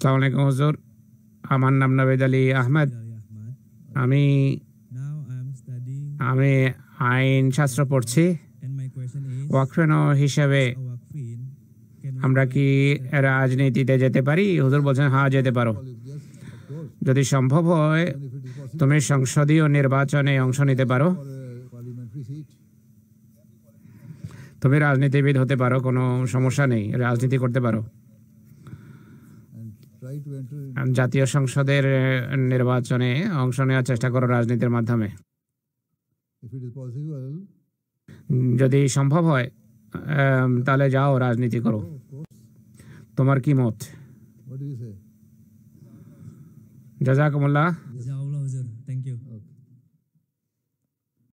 আসসালামু আলাইকুম হুজুর, আমার নাম নাবিদ আলী আহমেদ। আমি আমি আইন শাস্ত্র পড়ছি। ওয়াকফ হিসেবে আমরা কি রাজনীতিতে যেতে পারি? হুজুর বলছেন হ্যাঁ, যেতে পারো। যদি সম্ভব হয় তুমি সংসদীয় নির্বাচনে অংশ নিতে পারো, তুমি রাজনীতিবিদ হতে পারো, কোনো সমস্যা নেই, রাজনীতি করতে পারো। জাতীয় সংসদের নির্বাচনে অংশ নেওয়ার চেষ্টা করো রাজনীতির মাধ্যমে। যদি সম্ভব হয় তাহলে যাও, রাজনীতি করো। তোমার কি মত? জাযাকুমুল্লাহ।